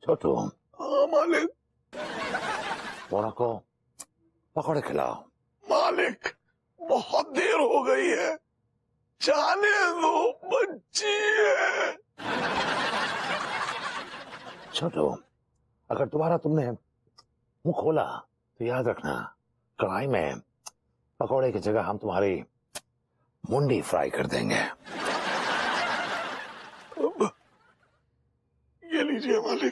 छोटू। हाँ मालिक। मोना को पकौड़े खिलाओ। मालिक बहुत देर हो गई है, जाने दो, बच्ची है। छोटू, अगर दोबारा तुमने मुंह खोला तो याद रखना, कढ़ाई में पकौड़े की जगह हम तुम्हारी मुंडी फ्राई कर देंगे। ये लीजिए मालिक।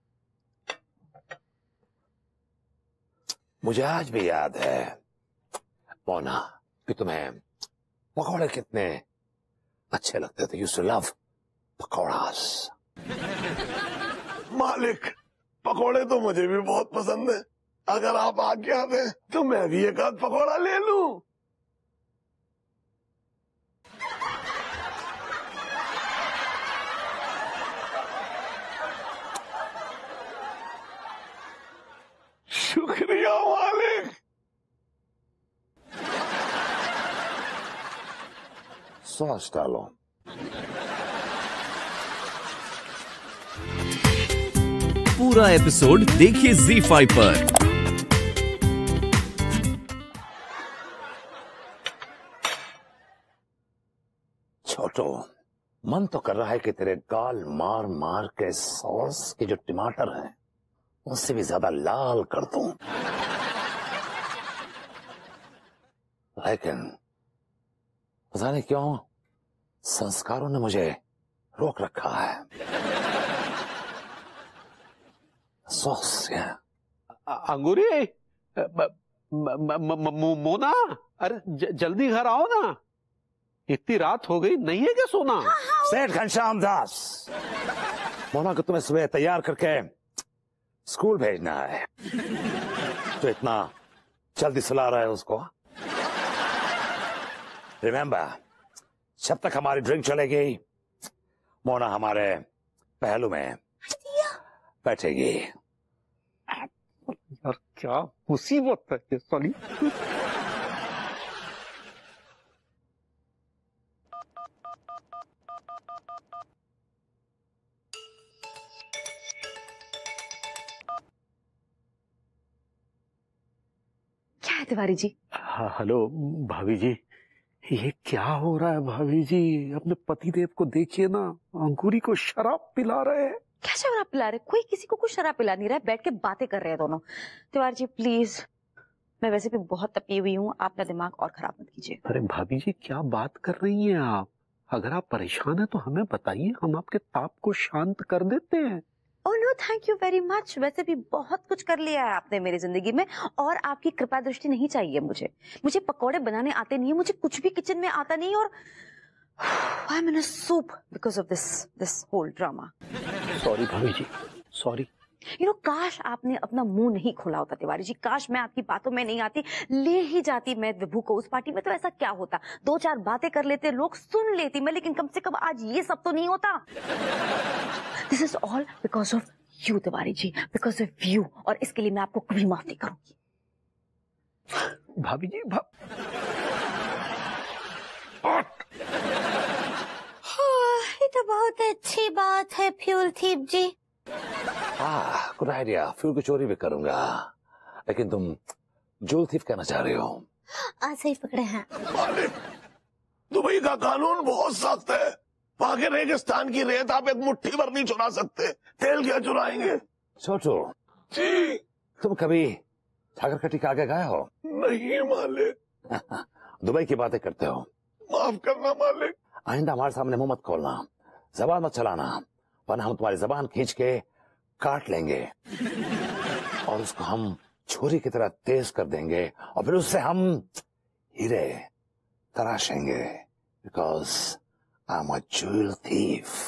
मुझे आज भी याद है मोना कि तुम्हें पकौड़े कितने अच्छे लगते थे। Used to love pakoras. मालिक पकोड़े तो मुझे भी बहुत पसंद है, अगर आप आज्ञा दें तो मैं भी एक आध पकौड़ा ले लूं। शुक्रिया मालिक। सॉस डालो। पूरा एपिसोड देखिए ZEE5 पर। छोटो, मन तो कर रहा है कि तेरे गाल मार मार के सॉस के जो टमाटर हैं उससे भी ज्यादा लाल कर दूं, लेकिन पता नहीं क्यों संस्कारों ने मुझे रोक रखा है। सॉस है। अंगूरी, मोना, अरे जल्दी घर आओ ना, इतनी रात हो गई, नहीं है क्या सोना? सेठ घनश्याम दास, मोना को तुम्हें सुबह तैयार करके स्कूल भेजना है, तो इतना जल्दी सुला रहा है उसको। रिमेंबर, जब तक हमारी ड्रिंक चलेगी मोना हमारे पहलू में बैठेगी। यार क्या मुसीबत है ये साली। क्या है तिवारी जी? हाँ, हेलो भाभी जी, ये क्या हो रहा है भाभी जी? अपने पतिदेव को देखिए ना, अंगूरी को शराब पिला रहे हैं। क्या शराब पिला रहे? कोई किसी को कुछ शराब पिला नहीं रहा है, बैठ के बातें कर रहे हैं दोनों। तिवारी जी प्लीज, मैं वैसे भी बहुत तपी हुई हूँ, आप अपना दिमाग और खराब मत कीजिए। अरे भाभी जी क्या बात कर रही हैं आप? अगर आप परेशान हैं तो हमें बताइए, हम आपके ताप को शांत कर देते हैं। Oh no thank you very much, वैसे भी बहुत कुछ कर लिया है आपने मेरी जिंदगी में, और आपकी कृपा दृष्टि नहीं चाहिए मुझे। मुझे पकौड़े बनाने आते नहीं है, मुझे कुछ भी किचन में आता नहीं, और I am in a soup because of this whole drama. Sorry bhabhi ji, sorry. You know, काश आपने अपना मुंह नहीं खोला होता तिवारी जी, काश मैं आपकी बातों में नहीं आती, ले ही जाती मैं विभू को उस पार्टी में, तो ऐसा क्या होता, दो चार बातें कर लेते, लोग सुन लेती मैं, लेकिन कम से कम आज ये सब तो नहीं होता। This is all because of you Tiwari ji, because of you, और इसके लिए मैं आपको कभी माफ नहीं करूंगी। भाभी जी ये तो बहुत अच्छी बात है fuel thief ji. Good idea, fuel की चोरी भी करूंगा, लेकिन तुम जूल थीफ कहना चाह रहे हो। आज सही पकड़े हैं। मालिक दुबई का कानून बहुत सख्त है, वहां के रेगिस्तान की रेत आप एक मुट्ठी भर नहीं चुरा सकते, तेल क्या चुराएंगे। छोटू जी। तुम कभी सागरकटी के आगे गए हो? नहीं मालिक। दुबई की बातें करते हो। माफ करना मालिक। आइंदा हमारे सामने मुंह मत खोलना, जबान मत चलाना, वरना हम तुम्हारी जबान खींच के काट लेंगे और उसको हम छुरी की तरह तेज कर देंगे, और फिर उससे हम हीरे तराशेंगे, because I am a jewel thief.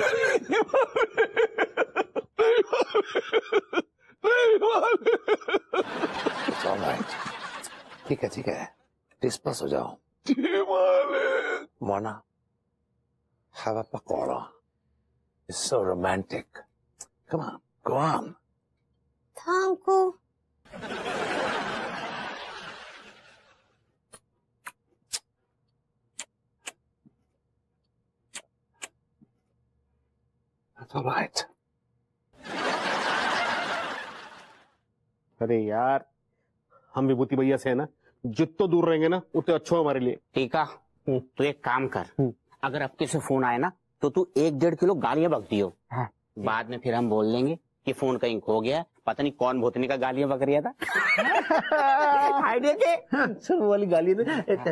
It's alright, ठीक है ठीक है, डिस्पर्स हो जाओ। Mona, have a pakora. It's so romantic. Come on, go on. Thank you. That's all right. अरे यार, हम विभूति भैया से है ना जितना दूर रहेंगे ना उतने अच्छा हमारे लिए। ठीक है, तू एक काम कर, अगर अब किसी फोन आए ना तो तू 1-1.5 किलो गालियां बक दियो। हाँ। बाद में फिर हम बोल देंगे कि फोन कहीं खो गया, पता नहीं कौन भूतनी का गालियां बक रहा था। आइडिया के वो वाली गाली ने।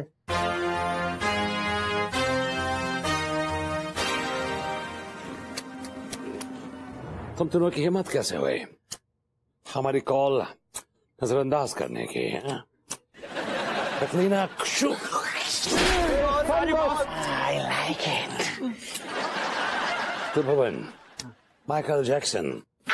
तुम तीनों की हिम्मत कैसे हुई हमारी कॉल नजरअंदाज करने की? Katrina, I like it. Bhavan, Michael Jackson,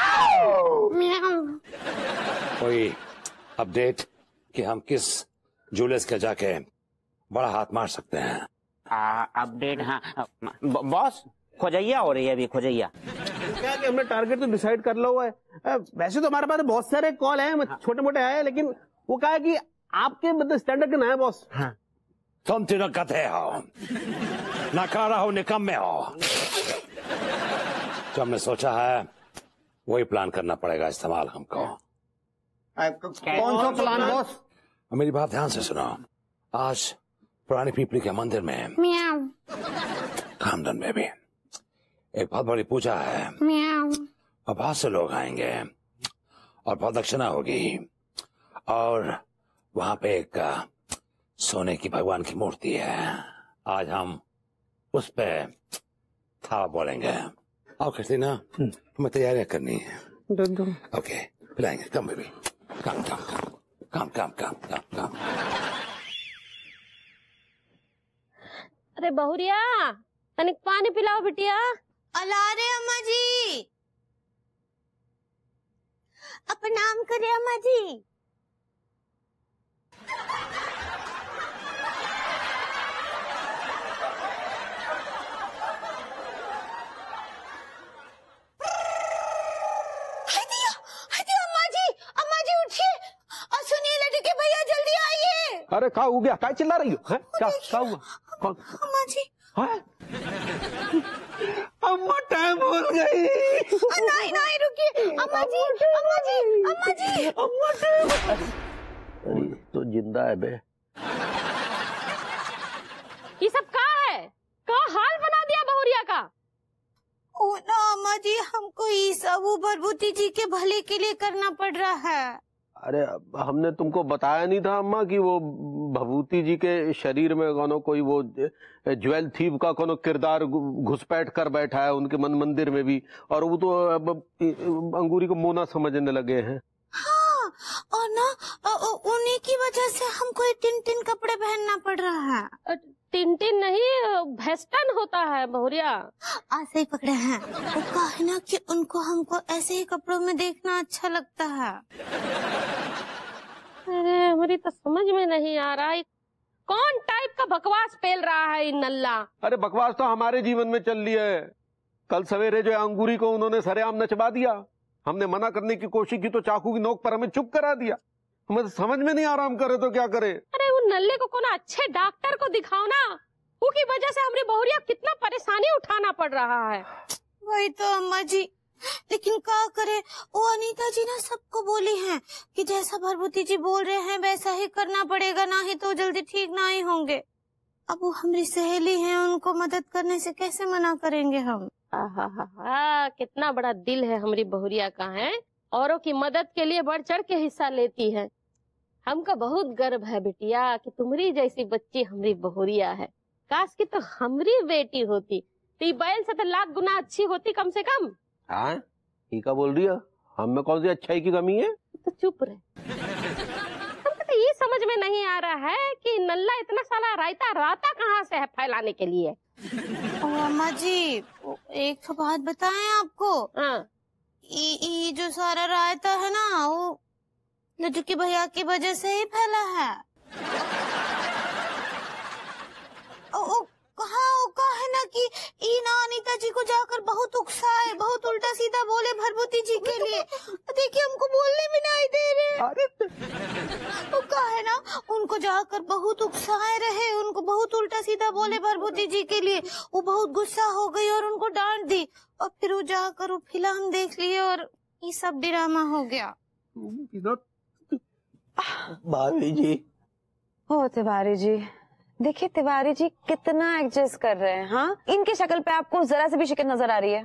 कोई अपडेट कि हम किस जूलियस के जाके बड़ा हाथ मार सकते हैं? अपडेट? हाँ बॉस, खोजैया हो रही है अभी, खोजैया। क्या कि हमने टारगेट तो डिसाइड कर लो हुआ है। वैसे तो हमारे पास बहुत सारे कॉल हैं, छोटे मोटे आए, लेकिन वो कहा कि आपके मतलब स्टैंडर्ड के ना है बॉस। हाँ। तुम तीनों कथे हो, नकारा हो, निकम्मे हो। जो हमने सोचा है वही प्लान करना पड़ेगा इस्तेमाल हमको। कौन सा प्लान बॉस? मेरी बात ध्यान से सुनो। आज पुरानी पीपली के मंदिर में, खामदन में भी एक बहुत बड़ी पूजा है और बहुत से लोग आएंगे और बहुत दक्षिणा होगी और वहां पे एक सोने की भगवान की मूर्ति है। आज हम उस पे था बोलेंगे। आओ कतरीना, हमें तैयारियां करनी है। ओके, पिलाएंगे। Come baby, come come come come come come come. अरे बहुरिया, तनिक पानी पिलाओ बिटिया। अला रे अम्मा जी, प्रणाम करे अम्मा जी। अरे क्या हो गया? क्या चिल्ला रही हो? क्या हुआ? कौन? अम्मा जी। अम्मा टाइम हो गई। नहीं नहीं रुकिए अम्मा जी, अम्मा जी, अम्मा जी, अम्मा टाइम। अरे तो जिंदा है बे। ये सब क्या है? क्या हाल बना दिया बहुरिया का? ओ ना अम्मा जी, हमको ये सब वो भरभूति जी के भले के लिए करना पड़ रहा है। अरे हमने तुमको बताया नहीं था अम्मा कि वो भभूति जी के शरीर में कोनो कोई वो ज्वेल थीव का कोनो किरदार घुसपैठ कर बैठा है उनके मंदिर में भी, और वो तो अब अंगूरी को मोना समझने लगे हैं। हाँ, और ना उन्हीं की वजह से हमको ये टिन कपड़े पहनना पड़ रहा है। टिन नहीं, वेस्टर्न होता है बहुरिया। आज से ही पकड़े हैं। वो कहा है ना कि उनको हमको ऐसे ही कपड़ों में देखना अच्छा लगता है। अरे हमारी तो समझ में नहीं आ रहा है कौन टाइप का बकवास पेल रहा है इन नल्ला। अरे बकवास तो हमारे जीवन में चल रही है। कल सवेरे जो अंगूरी को उन्होंने सरेआम नचवा दिया, हमने मना करने की कोशिश की तो चाकू की नोक पर हमें चुप करा दिया। हमें समझ में नहीं आ रहा हम करे तो क्या करे। अरे वो नल्ले को कौन अच्छे डॉक्टर को दिखाओ ना, उसकी वजह से हमारी बहुरिया कितना परेशानी उठाना पड़ रहा है। वही तो अम्मा जी, लेकिन क्या करे, वो अनीता जी ना सबको बोली हैं कि जैसा भरभूति जी बोल रहे हैं वैसा ही करना पड़ेगा, ना ही तो जल्दी ठीक ना ही होंगे। अब वो हमारी सहेली हैं, उनको मदद करने से कैसे मना करेंगे हम। कितना बड़ा दिल है हमारी बहुरिया का है, औरों की मदद के लिए बढ़ चढ़ के हिस्सा लेती है। हमको बहुत गर्व है बिटिया कि तुम्हारी जैसी बच्ची हमारी बहुरिया है। काश की तो हमारी बेटी होती तो बैल से तो लाख गुना अच्छी होती कम से कम। हाँ, ठीक है बोल रही है। हम में कौन सी अच्छाई की कमी है? तो चुप रहे। हमको तो ये समझ में नहीं आ रहा है कि नल्ला इतना सारा रायता राता कहाँ से है फैलाने के लिए। अम्मा जी, एक तो बात बताएं आपको। हाँ, ये जो सारा रायता है ना, वो लड्डू की भैया की वजह से ही फैला है। कहा है ना कि ना अनीता जी को जाकर बहुत उकसाए, बहुत उल्टा सीधा बोले भरभूति जी के लिए। देखिए हमको बोलने भी नहीं दे रहे। वो कहा है ना, उनको जाकर बहुत उकसाए रहे, उनको बहुत उल्टा सीधा बोले भरभूति जी के लिए। वो बहुत गुस्सा हो गई और उनको डांट दी, और फिर वो जाकर वो फिल्म देख लिए और ये सब ड्रामा हो गया। भाभी जी। ओ तिवारी जी, देखिए तिवारी जी कितना एडजस्ट कर रहे हैं। हाँ, इनकी शक्ल पे आपको जरा से भी शिकन नजर आ रही है?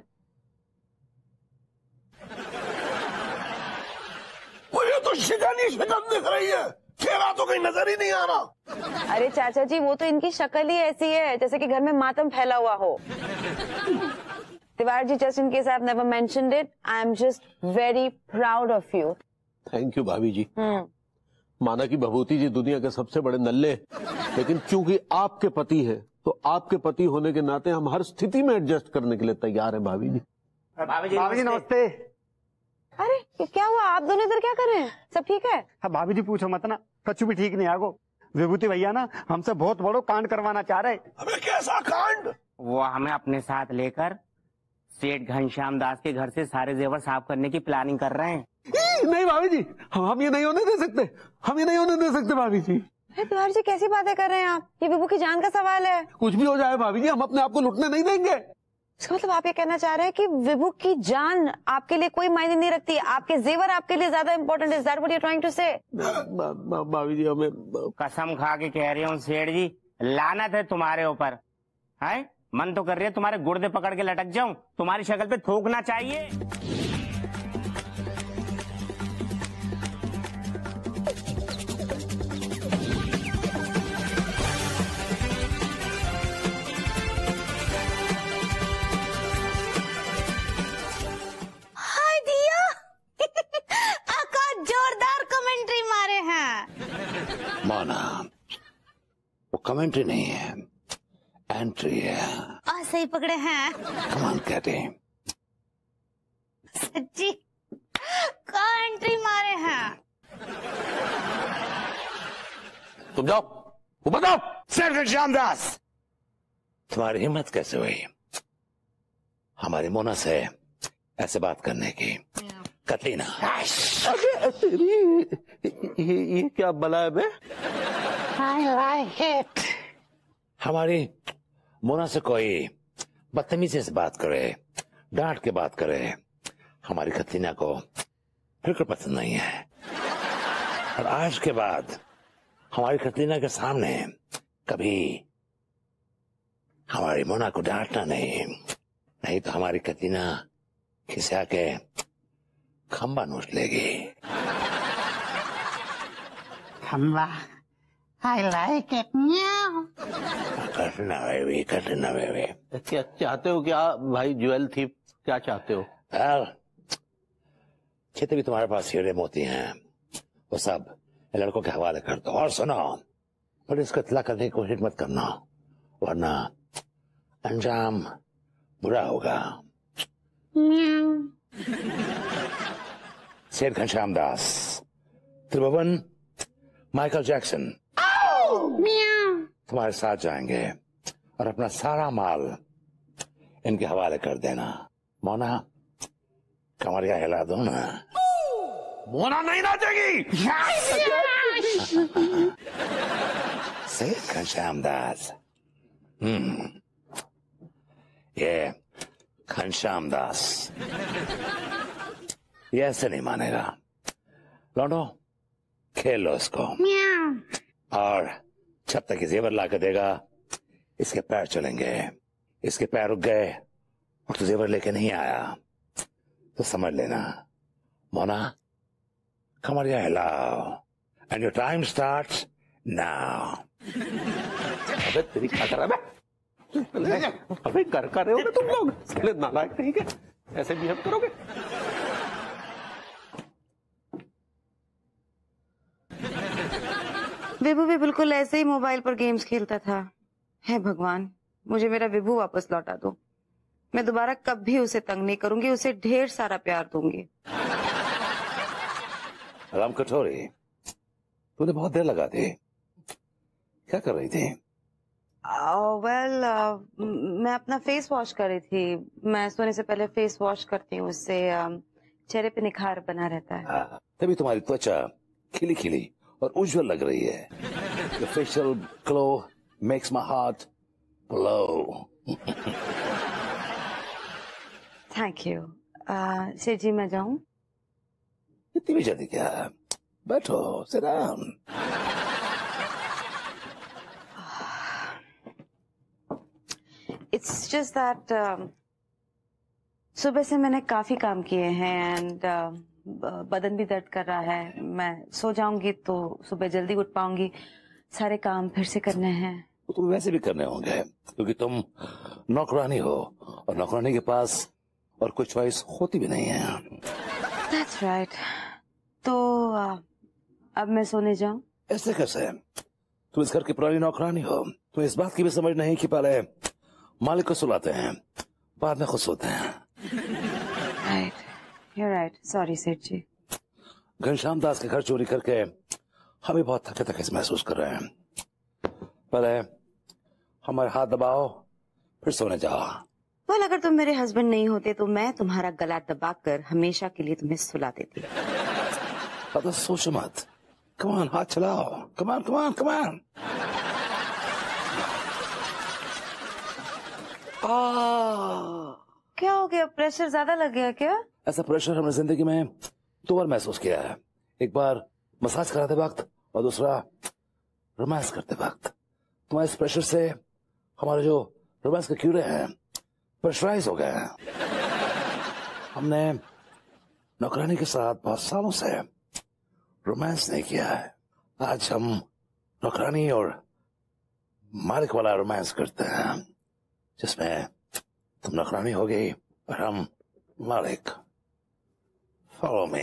मुझे तो शिकन ही शिकन दिख रही है, चेहरा तो कहीं नजर ही नहीं आ रहा। अरे चाचा जी, वो तो इनकी शक्ल ही ऐसी है जैसे कि घर में मातम फैला हुआ हो। Tiwari ji, just in case I have never mentioned it, I am just very proud of you. Thank you bhabhi ji. माना कि भभूति जी दुनिया के सबसे बड़े नल्ले, लेकिन क्योंकि आपके पति है तो आपके पति होने के नाते हम हर स्थिति में एडजस्ट करने के लिए तैयार हैं भाभी जी। भाभी जी नमस्ते। अरे क्या हुआ, आप दोनों इधर क्या कर रहे हैं? सब ठीक है? हाँ भाभी जी पूछो मत ना, कच्चू भी ठीक नहीं आगो। विभूति भैया ना हमसे बहुत बड़ो कांड करवाना चाह रहे। अबे कैसा कांड? वो हमें अपने साथ लेकर सेठ घनश्याम दास के घर से सारे जेवर साफ करने की प्लानिंग कर रहे हैं। नहीं भाभी जी, हम ये नहीं होने दे सकते, हम ये नहीं होने दे सकते भाभी जी। तिवारी जी कैसी बातें कर रहे हैं आप? ये विभू की जान का सवाल है। कुछ भी हो जाए भाभी जी, हम अपने आप को लुटने नहीं देंगे। इसका मतलब आप ये कहना चाह रहे हैं कि विभू की जान आपके लिए कोई मायने नहीं रखती, आपके जेवर आपके लिए ज्यादा important? Is that what you are trying to say? Bhabhi जी हमें कसम खा के कह रही हूँ सेठ जी, लानत है तुम्हारे ऊपर। है मन तो कर रही है तुम्हारे गुर्दे पकड़ के लटक जाऊं, तुम्हारी शक्ल पे थूकना चाहिए। हाय दिया। आकाश जोरदार कमेंट्री मारे हैं। माना, वो कमेंट्री नहीं है, एंट्री है। सही पकड़े हैं। कमान कहते हैं। सच्ची का एंट्री मारे हैं। तुम जाओ, ऊपर जाओ। सेठ घनश्याम दास, तुम्हारी हिम्मत कैसे हुई हमारी मोना से ऐसे बात करने की? कतलीना, ये क्या बला है बे? I like it. हमारी मोना से कोई बदतमीजी से बात करे, डांट के बात करे, हमारी कतलीना को बिल्कुल पसंद नहीं है। और आज के बाद हमारी कतलीना के सामने कभी हमारी मोना को डांटना नहीं तो हमारी कतलीना खिसा के खंबा नोच लेगी। खंबा, I like it. कटना बेबी। क्या चाहते हो क्या भाई ज्वेल थी, क्या चाहते हो? जितने भी तुम्हारे पास हीरे मोती हैं वो सब लड़कों के हवाले कर दो। और सुनो, पर इसको इतला करने की कोशिश मत करना, वरना अंजाम बुरा होगा। सेठ घनश्याम दास, त्रिभुवन, माइकल जैक्सन तुम्हारे साथ जाएंगे और अपना सारा माल इनके हवाले कर देना। मोना, कमरिया हिला दो ना। मोना नहीं नाचेगी। सेठ घनश्याम दास, ये घनश्याम दास ये ऐसे नहीं मानेगा। लौटो, खेल लो इसको। और जब तक ये जेवर ला के देगा, इसके पैर चलेंगे। इसके पैर रुक गए और तो जेवर लेके नहीं आया तो समझ लेना मोना, कमरिया हिलाओ। And your time starts now. अबे तेरी क्या कर रहा है? अबे कर रहे हो तुम लोग? साले नालायक नहीं के ऐसे बिहेव करोगे? विभू भी बिल्कुल ऐसे ही मोबाइल पर गेम्स खेलता था। हे भगवान, मुझे मेरा विभू वापस लौटा दो। मैं दोबारा कभी उसे तंग नहीं करूंगी, उसे ढेर सारा प्यार दूंगी। राम कटोरी, तूने बहुत देर लगा दी, क्या कर रही थी? मैं अपना फेस वॉश कर रही थी। मैं सोने से पहले फेस वॉश करती हूँ, उससे चेहरे पे निखार बना रहता है। तभी तुम्हारी त्वचा खिली खिली और उज्जवल लग रही है। The facial glow makes my heart blow. Thank you. सेठ जी, मैं जाऊं? इतनी भी जल्दी क्या? बैठो, sit down. It's just that सुबह से मैंने काफी काम किए हैं एंड बदन भी दर्द कर रहा है। मैं सो जाऊंगी तो सुबह जल्दी उठ पाऊंगी, सारे काम फिर से करने हैं। तो तुम वैसे भी करने होंगे क्योंकि तुम नौकरानी हो और नौकरानी के पास और कोई चॉइस होती भी नहीं है। That's right. तो अब मैं सोने जाऊं? ऐसे कैसे? तुम इस घर की पुरानी नौकरानी हो, तुम इस बात की भी समझ नहीं कि पहले मालिक को सुलाते हैं, बाद में खुद सोते हैं। Right. You're right. Sorry, सेठ जी। घनश्याम दास के घर चोरी करके हम भी बहुत थके थके से महसूस कर रहे हैं। पहले हमारे हाथ दबाओ, फिर सोने जाओ। well, अगर तुम मेरे हस्बैंड नहीं होते तो मैं तुम्हारा गला दबाकर हमेशा के लिए तुम्हें सुला देती। अब सोचो मत। Come on, हाथ चलाओ। Come on, come on, come on. क्या हो गया? प्रेशर ज्यादा लग गया क्या? ऐसा प्रेशर हमने जिंदगी में 2 बार महसूस किया है। एक बार मसाज कराते वक्त और दूसरा रोमांस करते वक्त। तुम्हारे इस प्रेशर से हमारे जो रोमांस के कीड़े हैं प्रेशराइज हो गए हैं। हमने नौकरानी के साथ बहुत सालों से रोमांस नहीं किया है। आज हम नौकरानी और मालिक वाला रोमांस करते हैं, जिसमें तुम नौकरानी हो गई और हम मालिक। Follow me.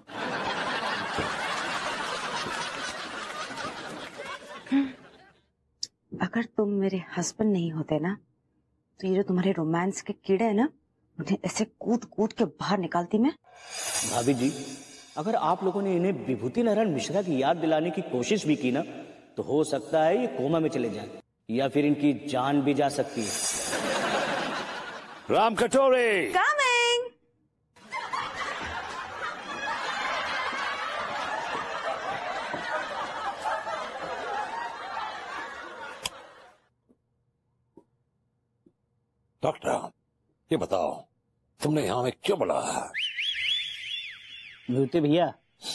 अगर तुम मेरे हस्बैंड नहीं होते ना तो ये जो तुम्हारे रोमांस के कीड़े हैं ना, उन्हें ऐसे कूद कूद के बाहर निकालती मैं। भाभी जी, अगर आप लोगों ने इन्हें विभूति नारायण मिश्रा की याद दिलाने की कोशिश भी की ना तो हो सकता है ये कोमा में चले जाएं या फिर इनकी जान भी जा सकती है। राम कटोरे। Coming. डॉक्टर, ये बताओ तुमने यहाँ में क्यों बुलाया है? विभूति भैया,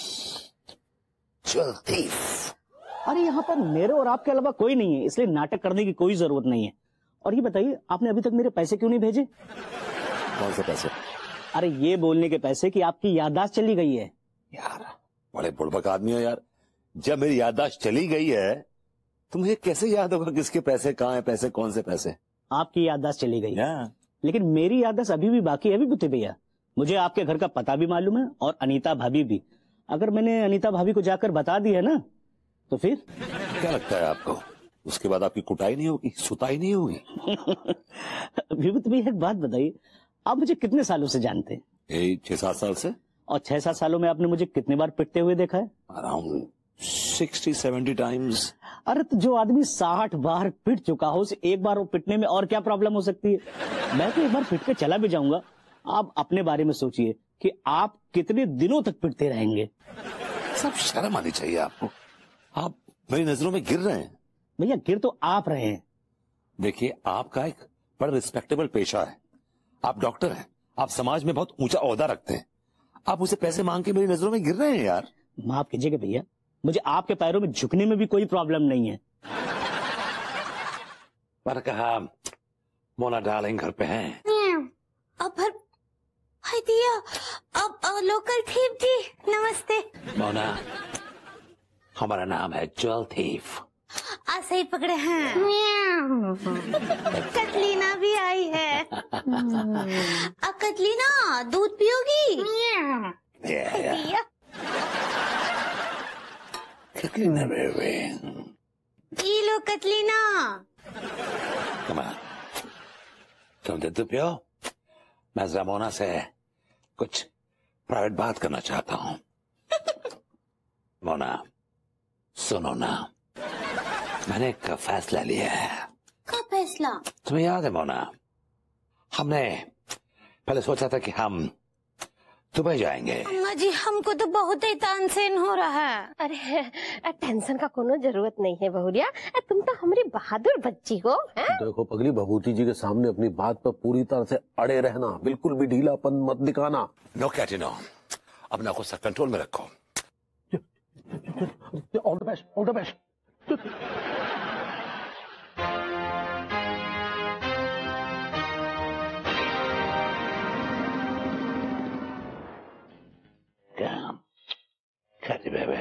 जल्दी। अरे यहाँ पर मेरे और आपके अलावा कोई नहीं है, इसलिए नाटक करने की कोई जरूरत नहीं है। और ये बताइए, आपने अभी तक मेरे पैसे क्यों नहीं भेजे? कौन से पैसे? अरे ये बोलने के पैसे कि आपकी याददाश्त चली गई है। यार बड़े बुड़बक आदमी हो यार। जब मेरी याददाश्त चली गई है तुम्हें कैसे याद होगा किसके पैसे कहाँ है, पैसे कौन से पैसे? आपकी याददाश्त चली गई है, लेकिन मेरी याददाश्त अभी भी बाकी है विभूति भैया। मुझे आपके घर का पता भी मालूम है और अनीता भाभी भी। अगर मैंने अनीता भाभी को जाकर बता दी है ना तो फिर क्या लगता है आपको उसके बाद आपकी कुटाई नहीं होगी, सुताई नहीं होगी? विभूति भैया एक बात बताइए, आप मुझे कितने सालों से जानते हैं? यही 6-7 साल से। और 6-7 सालों में आपने मुझे कितने बार पिटते हुए देखा है? Around 60-70 times. अरे तो जो आदमी 60 बार पिट चुका हो उसे एक बार वो पिटने में और क्या प्रॉब्लम हो सकती है? मैं तो एक बार पिट के चला भी जाऊंगा। आप अपने बारे में सोचिए कि आप कितने दिनों तक पिटते रहेंगे। सब शर्म आनी चाहिए आपको। आप मेरी नजरों में गिर रहे हैं। भैया गिर तो आप रहे हैं। देखिए आपका एक बड़ा रिस्पेक्टेबल पेशा है, आप डॉक्टर हैं, आप समाज में बहुत ऊंचा ओहदा रखते हैं, आप उसे पैसे मांग के मेरी नजरों में गिर रहे हैं यार। माफ कीजिएगा भैया, मुझे आपके पैरों में झुकने में भी कोई प्रॉब्लम नहीं है। मैंने कहा मोना डार्लिंग घर पे हैं। अब हाय दिया, अब लोकल थीप जी नमस्ते। मोना, हमारा नाम है ज्वेल थीफ। ऐसे ही पकड़े हैं। कतलीना भी आई है। कतलीना दूध पियोगी? दिया। कतलीना बेबी, पी लो कतलीना। तुम दूध पियो, मैं जरा मोना से कुछ प्राइवेट बात करना चाहता हूँ। मोना सुनो ना, मैंने एक फैसला लिया है। क्या फैसला? तुम्हें याद है मोना, हमने पहले सोचा था कि हम दुबई जाएंगे। अम्मा जी हमको तो बहुत ही तानसेन हो रहा है। अरे टेंशन का कोनो जरूरत नहीं है बहुरिया, तुम तो हमारी बहादुर बच्ची हो। देखो पगली, भभूति जी के सामने अपनी बात पर पूरी तरह से अड़े रहना, बिल्कुल भी ढीलापन मत दिखाना। नो कैटिनो, अपना गुस्सा कंट्रोल में रखो। All the best, all the best. क्या बेबे,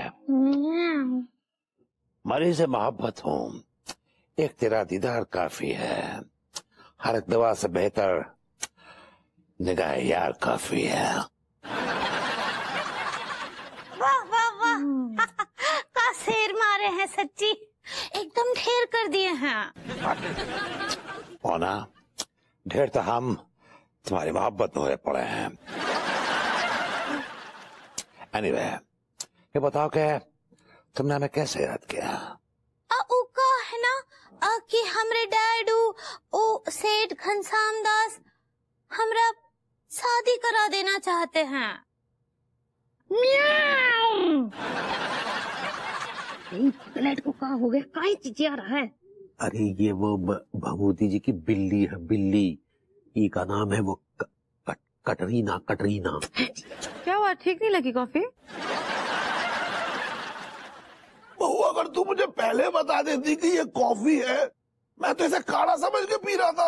मरीज से मोहब्बत हूँ, एक तेरा दीदार काफी है, हर एक दवा से बेहतर निगाह यार काफी है। वाह वाह वाह, का शेर मारे हैं सच्ची, एकदम ढेर कर दिए हैं। ना ढेर तो हम तुम्हारी मोहब्बत में हुए पड़े हैं। एनीवे, ये बताओ कि तुमने हमें कैसे याद किया? उ का है ना कि हमरे डैडू ओ सेठ घनश्याम दास हमरा शादी करा देना चाहते हैं। प्लेट को कहा हो गया, काई चिचिया रहा है? अरे ये वो भभूति जी की बिल्ली है, बिल्ली। ई का नाम है वो कटरीना। कटरीना। क्या हुआ, ठीक नहीं लगी कॉफी? बहू, अगर तू मुझे पहले बता देती कि ये कॉफी है, मैं तो इसे काढ़ा समझ के पी रहा था।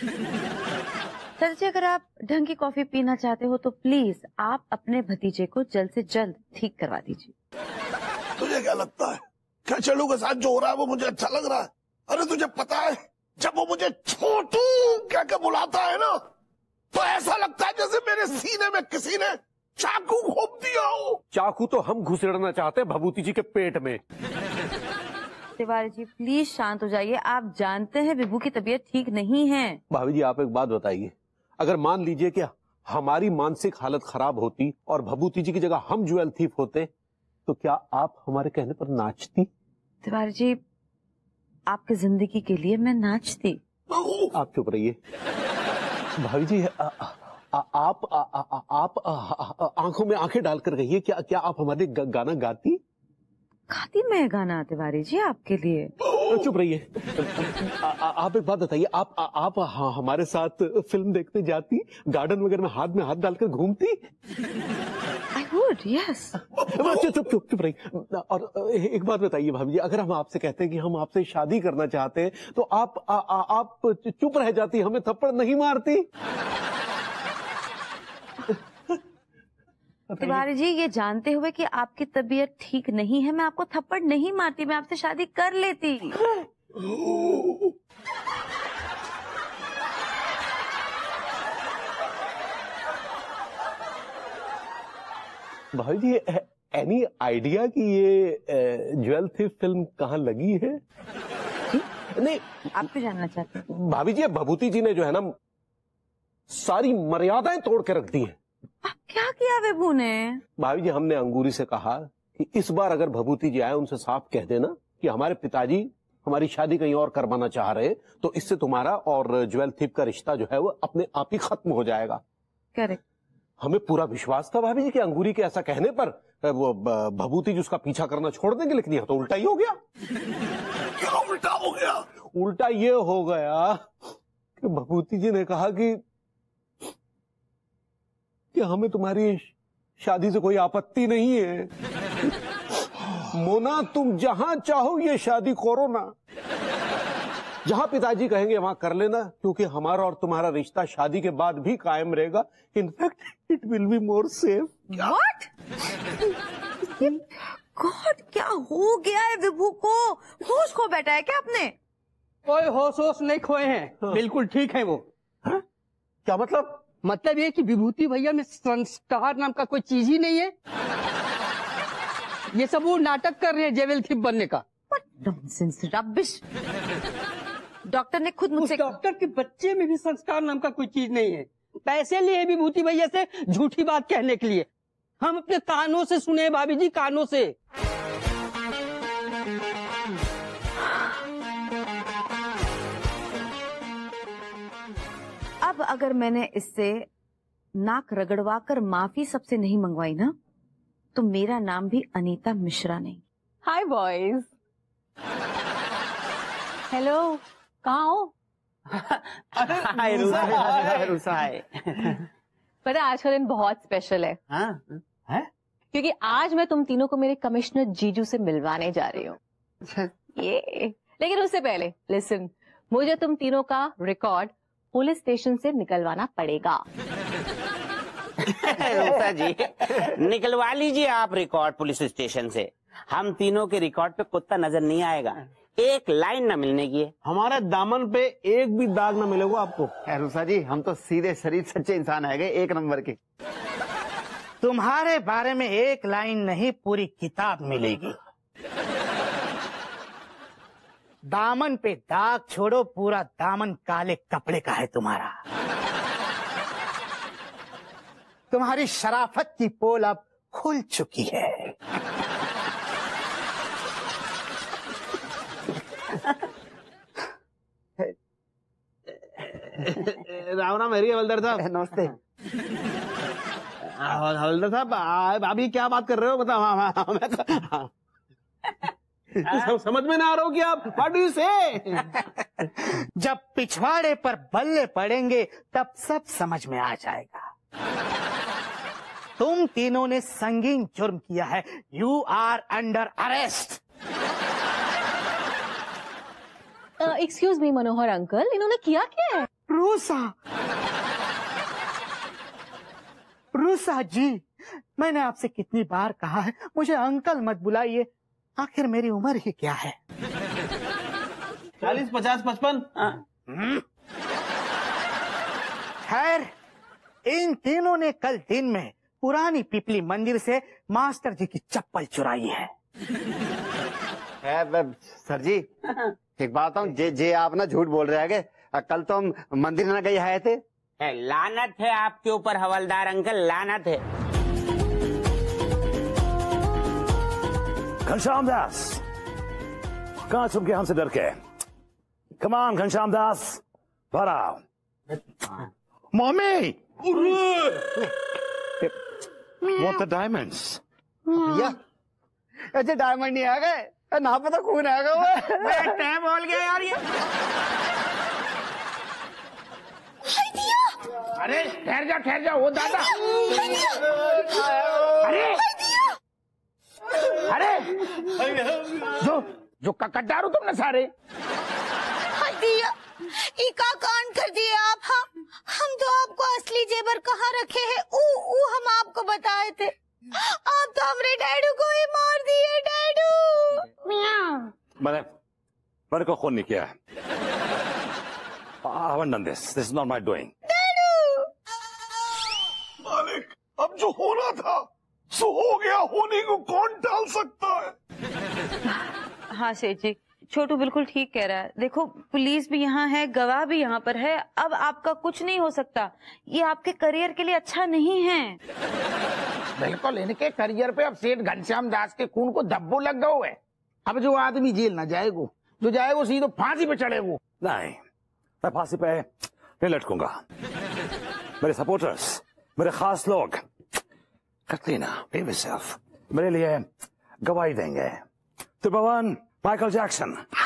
सर जी, अगर आप ढंग की कॉफी पीना चाहते हो तो प्लीज आप अपने भतीजे को जल्द से जल्द ठीक करवा दीजिए। तुझे क्या लगता है, क्या चलू के साथ जो हो रहा है वो मुझे अच्छा लग रहा है? अरे तुझे पता है, जब वो मुझे छोटू क्या क्या बुलाता है ना, तो ऐसा लगता है जैसे मेरे सीने में किसी ने चाकू घोंप दिया हो। चाकू तो हम घुसेड़ना चाहते हैं भभूति जी के पेट में। तिवारी जी प्लीज शांत हो जाइए, आप जानते हैं विभू की तबीयत ठीक नहीं है। भाभी जी, आप एक बात बताइए, अगर मान लीजिए कि हमारी मानसिक हालत खराब होती और भभूति जी की जगह हम ज्वेल थीफ होते, तो क्या आप हमारे कहने पर नाचती? तिवारी जी, आपकी जिंदगी के लिए मैं नाचती। आप चुप रहिए। भाभी जी, आप आंखों में आंखें डालकर कहिए, क्या आप हमारे गाना गाती? गाती मैं गाना तिवारी जी आपके लिए। चुप रहिए। आप एक बात बताइए, आप हमारे साथ फिल्म देखने जाती, गार्डन वगैरह में हाथ डालकर घूमती? I would, yes. चुप रहिए। और एक बात बताइए भाभी जी, अगर हम आपसे कहते हैं कि हम आपसे शादी करना चाहते हैं, तो आप चुप रह जाती, हमें थप्पड़ नहीं मारती? तिवारी जी, ये जानते हुए कि आपकी तबीयत ठीक नहीं है, मैं आपको थप्पड़ नहीं मारती, मैं आपसे शादी कर लेती। भाई जी, एनी आइडिया कि ये ज्वेल थीफ फिल्म कहाँ लगी है? नहीं, आप क्यों जानना चाहते हैं? भाभी जी, भभूति जी ने जो है ना, सारी मर्यादाएं तोड़ के रख दी हैं। क्या किया विभू ने? भाभी जी, हमने अंगूरी से कहा कि इस बार अगर भभूति जी आए, उनसे साफ कह देना कि हमारे पिताजी हमारी शादी कहीं और करवाना चाह रहे, तो इससे तुम्हारा और ज्वेल थीफ का रिश्ता जो है वो अपने आप ही खत्म हो जाएगा। करेक्ट। हमें पूरा विश्वास था भाभी जी कि अंगूरी के ऐसा कहने पर वो भभूति जी उसका पीछा करना छोड़ देंगे, लेकिन यह तो उल्टा ही हो गया। क्या उल्टा हो गया? उल्टा ये हो गया कि भभूति जी ने कहा कि हमें तुम्हारी शादी से कोई आपत्ति नहीं है, मोना तुम जहां चाहो ये शादी करो ना, जहां पिताजी कहेंगे वहां कर लेना, क्योंकि हमारा और तुम्हारा रिश्ता शादी के बाद भी कायम रहेगा। In fact it will be more safe. What? God, क्या हो गया है विभू को? होश खो बैठा है क्या आपने? कोई होश नहीं खोए हैं, बिल्कुल ठीक है वो। क्या मतलब? मतलब ये कि विभूति भैया में संस्कार नाम का कोई चीज ही नहीं है। ये सब वो नाटक कर रहे हैं ज्वेल थीफ बनने का। Nonsense, rubbish. डॉक्टर ने खुद मुझसे, डॉक्टर के बच्चे में भी संस्कार नाम का कोई चीज नहीं है। पैसे लिए विभूति भैया से झूठी बात कहने के लिए। हम अपने कानों से सुने भाभी जी, कानों से। अब अगर मैंने इससे नाक रगड़वा कर माफी सबसे नहीं मंगवाई ना, तो मेरा नाम भी अनीता मिश्रा नहीं। हाय बॉयज। हेलो, कहाँ हो? हाय रूसा, हाय। पता है आज का दिन बहुत स्पेशल है। हाँ? है? क्योंकि आज मैं तुम तीनों को मेरे कमिश्नर जीजू से मिलवाने जा रही हूँ। ये लेकिन उससे पहले लिसन, मुझे तुम तीनों का रिकॉर्ड पुलिस स्टेशन से निकलवाना पड़ेगा। रूपा जी, निकलवा लीजिए आप रिकॉर्ड पुलिस स्टेशन से। हम तीनों के रिकॉर्ड पे कुत्ता नजर नहीं आएगा, एक लाइन न मिलने की है। हमारे दामन पे एक भी दाग न मिलेगा आपको। रूसा जी, हम तो सीधे शरीफ सच्चे इंसान है, एक नंबर के। तुम्हारे बारे में एक लाइन नहीं, पूरी किताब मिलेगी। दामन पे दाग छोड़ो, पूरा दामन काले कपड़े का है तुम्हारा। तुम्हारी शराफत की पोल अब खुल चुकी है। राम राम मेरी हवलदार साहब। नमस्ते। हवलदार साहब, अभी क्या बात कर रहे हो? बताओ। समझ में ना आ रहा हो कि आप व्हाट डू यू से? जब पिछवाड़े पर बल्ले पड़ेंगे तब सब समझ में आ जाएगा। तुम तीनों ने संगीन जुर्म किया है। You are under arrest. Excuse me Manohar uncle, इन्होंने किया क्या है? रूसा जी, मैंने आपसे कितनी बार कहा है मुझे अंकल मत बुलाइए। आखिर मेरी उम्र ही क्या है? 40, 50, 55। खैर, इन तीनों ने कल दिन में पुरानी पिपली मंदिर से मास्टर जी की चप्पल चुराई है। सर जी, एक बात बताऊं, जे आप ना झूठ बोल रहे हैं। कल तो हम मंदिर ना गए आए थे। लानत है आपके ऊपर हवलदार अंकल, लानत है। घनश्याम दास, कहाँ छुप गए हमसे डर के? कमान घनश्याम दास, बाहर आओ। Mummy, What the diamonds? भैया, ऐसे डायमंड नहीं आ गए, ना पता खून आ गया। मैं बोल गया यार ये। अरे ठहर जा, वो दादा। अरे जो ककटारू तुमने सारे। ई का कांड कर दिए आप। हम तो आपको असली जेवर कहाँ रखे हैं हम आपको बताए थे। आप तो हमरे डैडू को ही मार दिए। डैडू मैंने को खून नहीं किया। I haven't done this. This is not my doing. मालिक, अब जो होना था सो हो गया। होने को कौन टाल सकता है? हाँ सेठ जी, छोटू बिल्कुल ठीक कह रहा है। देखो, पुलिस भी यहाँ है, गवाह भी यहाँ पर है। अब आपका कुछ नहीं हो सकता। ये आपके करियर के लिए अच्छा नहीं है। बिल्कुल, इनके करियर पे अब सेठ घनश्याम दास के खून को धब्बो लग गया है। अब जो आदमी जेल न जाएगा, जो जाएगा सीधे फांसी पे चढ़ेगा। नहीं, मैं फांसी पे नहीं लटकूंगा। मेरे सपोर्टर्स, मेरे खास लोग, कटरीना, बेबी सेल्फ, मेरे लिए गवाही देंगे। तो भगवान माइकल जैक्सन।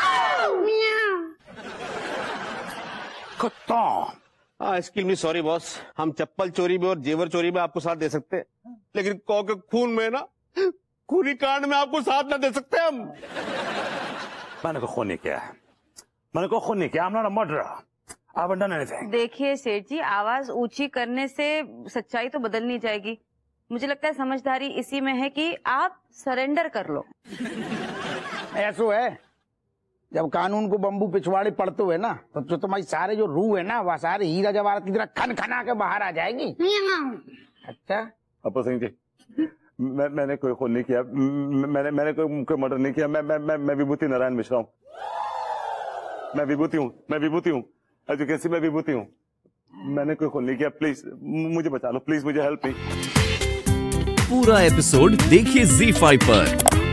कुत्ता। एक्सक्यूज मी, सॉरी बॉस, हम चप्पल चोरी में और जेवर चोरी में आपको साथ दे सकते हैं, लेकिन कौ के खून में ना, खूनी कांड में आपको साथ ना दे सकते हम। मैंने को खून नहीं किया है। मैंने को खून नहीं किया। I'm not a murderer. I haven't done anything. देखिए सेठ जी, आवाज ऊंची करने से सच्चाई तो बदल नहीं जाएगी। मुझे लगता है समझदारी इसी में है कि आप सरेंडर कर लो। ऐसो है, जब कानून को बम्बू पिछवाड़े पड़ते हुए ना, तो जो तुम्हारी सारे जो रूह है ना, वह सारे हीरा जवाहरात की तरह खन खना के बाहर आ जाएगी। अच्छा अपर सिंह जी, मैंने कोई खून नहीं किया। मैंने कोई मर्डर नहीं किया। मैं विभूति नारायण मिश्रा हूँ। मैं विभूति हूँ। एज यू कैन सी, मैं विभूति हूँ। मैंने कोई खून नहीं किया। प्लीज मुझे बचा लो, प्लीज मुझे हेल्प मी। पूरा एपिसोड देखिए ZEE5 पर।